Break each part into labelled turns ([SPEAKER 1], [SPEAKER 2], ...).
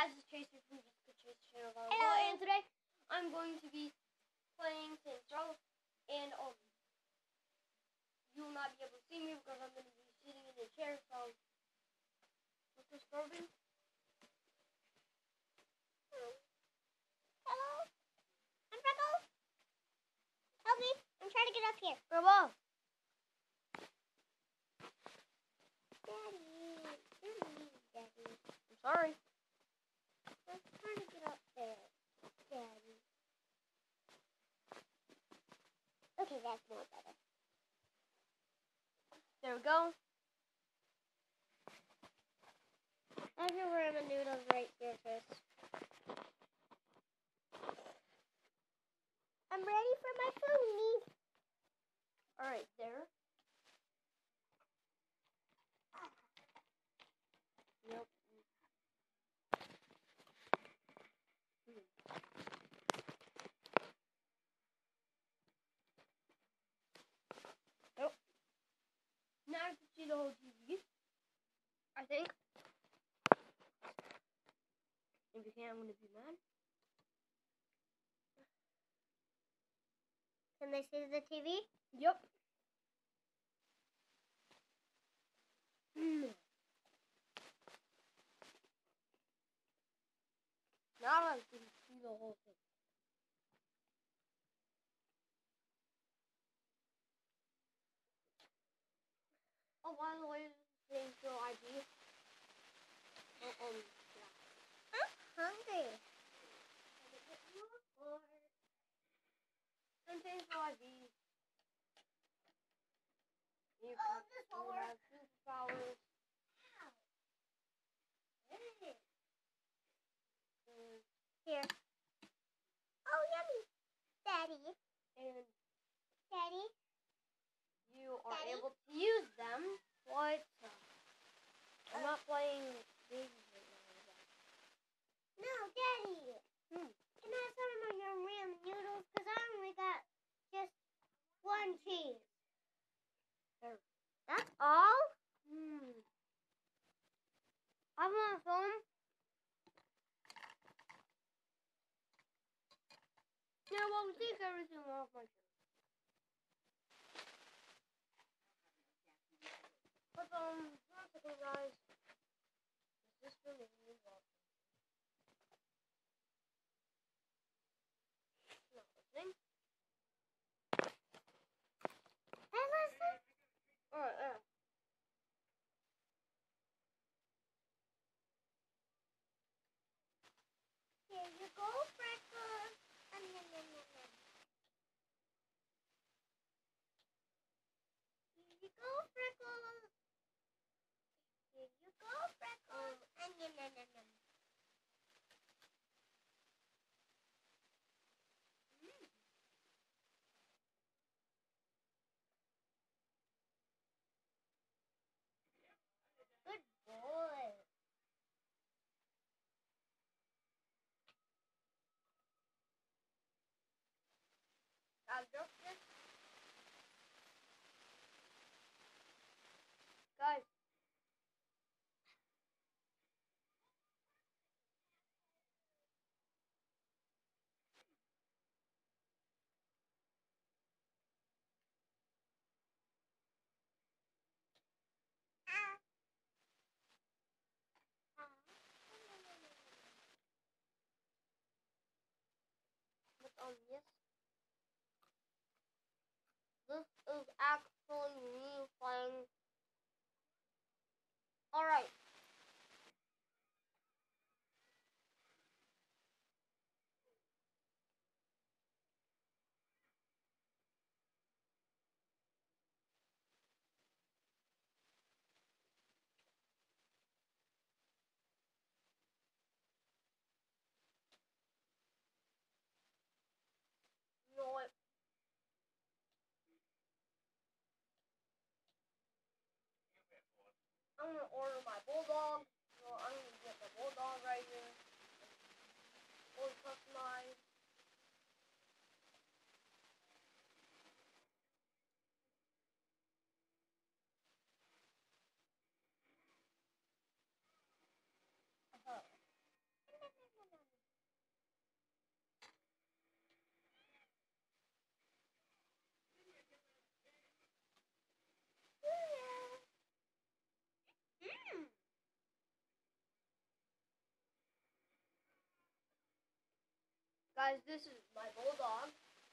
[SPEAKER 1] guys, it's Chaser from Jessica Chase Channel. And today I'm going to be playing Saints Row, and you will not be able to see me because I'm going to be sitting in a chair. So, what's this, Corbin?
[SPEAKER 2] Hello? I'm Freckles. Help me. I'm trying to get up here.
[SPEAKER 1] Grandma!
[SPEAKER 2] Daddy.
[SPEAKER 1] I'm sorry.
[SPEAKER 2] I'm trying to get up there. Daddy. Okay, that's more better.
[SPEAKER 1] There we go.
[SPEAKER 2] I have your ramen noodles right here, Chris. I'm ready for my food.
[SPEAKER 1] Alright, there. Yep. Nope. Now I can see the whole TV. I think. If you can't, I'm gonna be mad.
[SPEAKER 2] Can they see the TV?
[SPEAKER 1] Yep. Now I can see the whole thing. Oh, by the way, this is Saints Row ID. Yeah.
[SPEAKER 2] I'm hungry.
[SPEAKER 1] And Saints Row ID. You
[SPEAKER 2] Oh,
[SPEAKER 1] can
[SPEAKER 2] this
[SPEAKER 1] you
[SPEAKER 2] one.
[SPEAKER 1] have superpowers.
[SPEAKER 2] Here. Oh, yummy. Daddy.
[SPEAKER 1] And
[SPEAKER 2] Daddy.
[SPEAKER 1] you are
[SPEAKER 2] Daddy?
[SPEAKER 1] able to use them. What? I'm not playing games right now.
[SPEAKER 2] No, Daddy.
[SPEAKER 1] Hmm.
[SPEAKER 2] Can I have some of your ramen noodles? Because I only got just one cheese.
[SPEAKER 1] There.
[SPEAKER 2] That's all?
[SPEAKER 1] I want some. Yeah, well, take everything off my shirt. But, one second, guys. This is for me. Not listening.
[SPEAKER 2] Hey, listen.
[SPEAKER 1] Alright, yeah.
[SPEAKER 2] Here you go, Freckles. Here you go, Freckles. Here you go, Freckles. Good boy.
[SPEAKER 1] I'll drop this. Guys. But, yes. This is actually me playing. Alright. You know what? I'm gonna order my bulldog. So I'm gonna get the bulldog right here. Fully customized. Guys, this is my bulldog.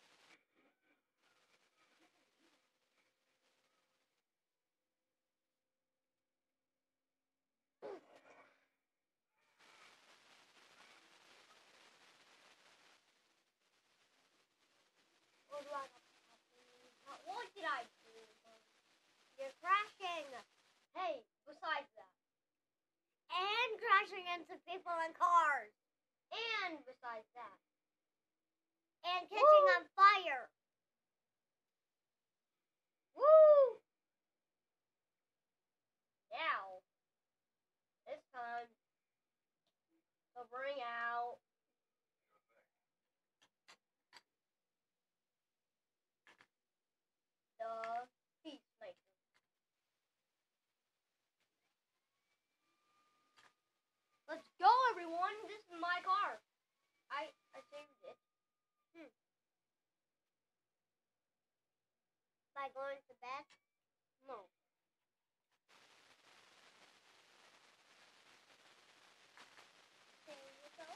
[SPEAKER 1] What did I do?
[SPEAKER 2] You're crashing.
[SPEAKER 1] Hey, besides that.
[SPEAKER 2] And crashing into people and cars.
[SPEAKER 1] And besides that.
[SPEAKER 2] And catching on fire.
[SPEAKER 1] Woo! Now, it's time to bring out the Peacemaker. Let's go, everyone! This is my car. I saved it.
[SPEAKER 2] By going to bed?
[SPEAKER 1] No.
[SPEAKER 2] There you go.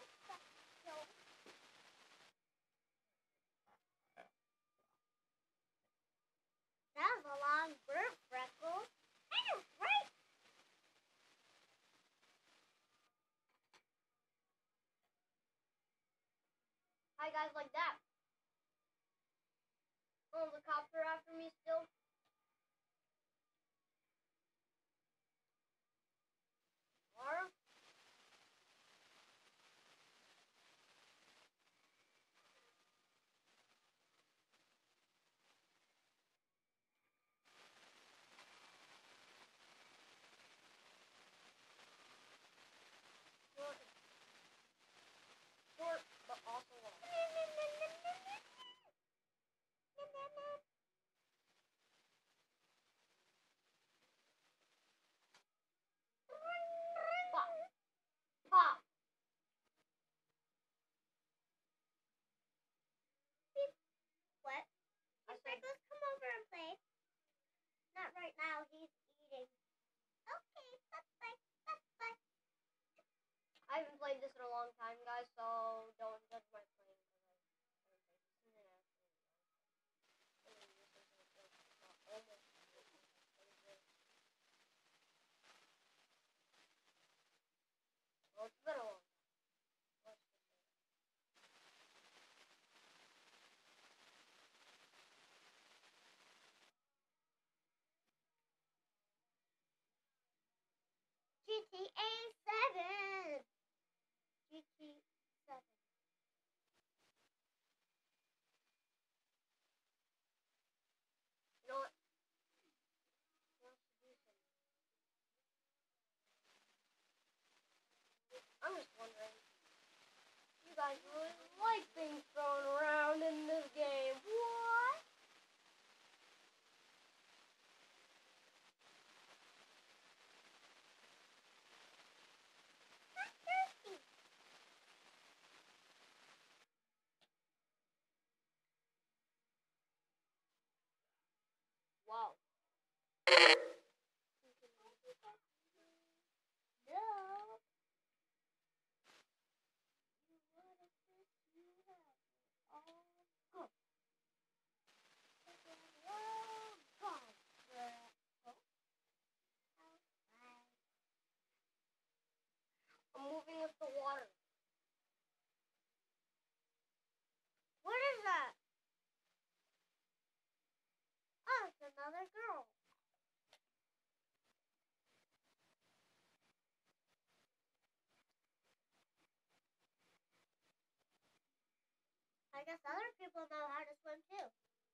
[SPEAKER 2] That was a long burp, Freckles. Right?
[SPEAKER 1] Hi, guys, like that. Oh, the cops are after me still. Laura? Short, but also long. Pop. Pop.
[SPEAKER 2] What?
[SPEAKER 1] I said,
[SPEAKER 2] Freckles, come over and play. Not right now. He's eating. Okay, bye-bye. Bye-bye.
[SPEAKER 1] I haven't played this in a long time, guys, so don't judge my playing. Well, it's been a long time. Let's just say that.
[SPEAKER 2] GTA 7. GTA 7.
[SPEAKER 1] You know what? Let's do some. I'm just wondering. You guys really like things thrown around in this game. What? Wow.
[SPEAKER 2] No.
[SPEAKER 1] I'm moving with the water.
[SPEAKER 2] What is that? Oh, it's another girl. I guess other people know how to swim too.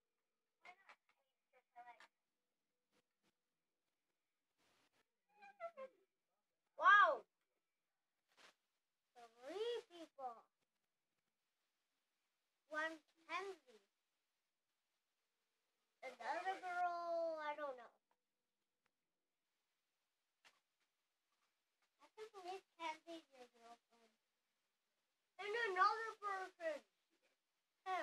[SPEAKER 1] Wow.
[SPEAKER 2] 3 people. 1 Kenzie. Another girl, I don't know. I can't believe Kenzie's your girlfriend.
[SPEAKER 1] And another person.
[SPEAKER 2] Who?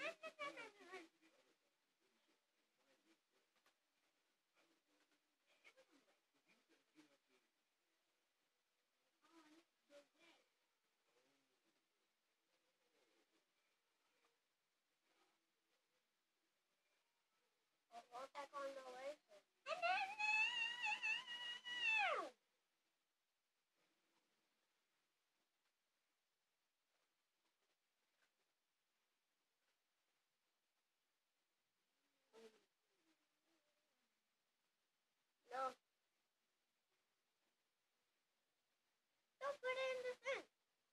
[SPEAKER 1] Won't that go in the way? No. Don't put it in the fence.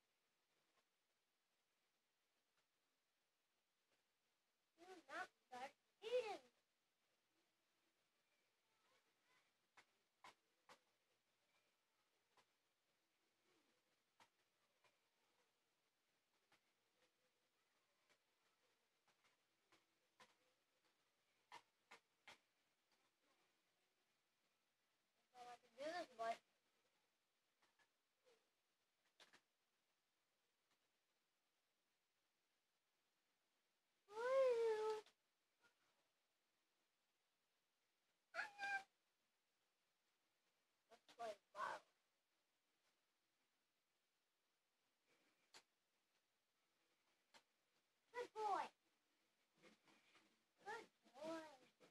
[SPEAKER 1] Do not start eating. I don't want to do this, but let's play wild. Good boy. Good boy.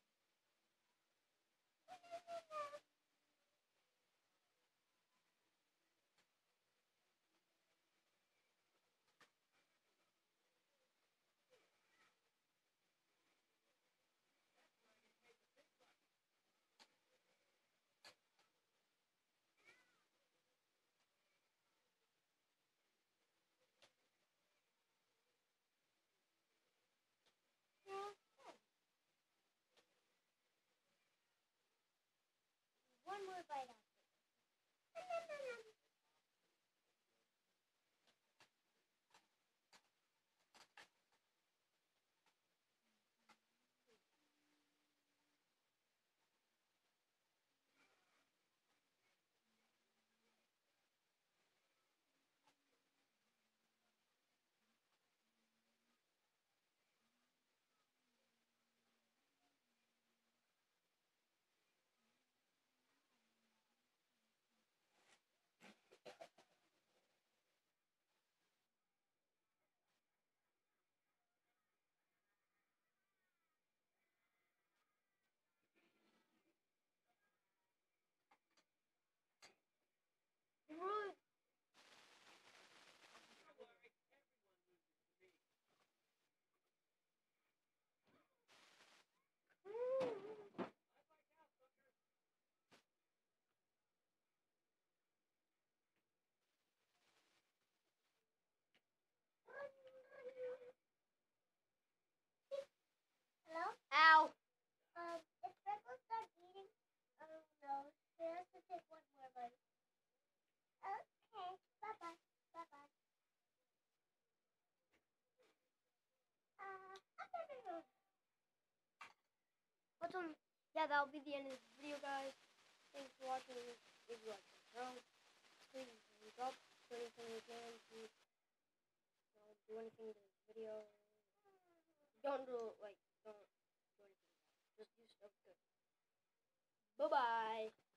[SPEAKER 1] One more bite after. Rude.
[SPEAKER 2] Hello?
[SPEAKER 1] Ow.
[SPEAKER 2] Is Freckles done eating? Oh no, he has to take one more bite. Okay, bye-bye, bye-bye.
[SPEAKER 1] But yeah, that'll be the end of this video, guys. Thanks for watching. If you like the show, please thumbs up. Do anything you can to, do anything to this video. Don't do don't do anything bad. Just do stuff good. Bye bye.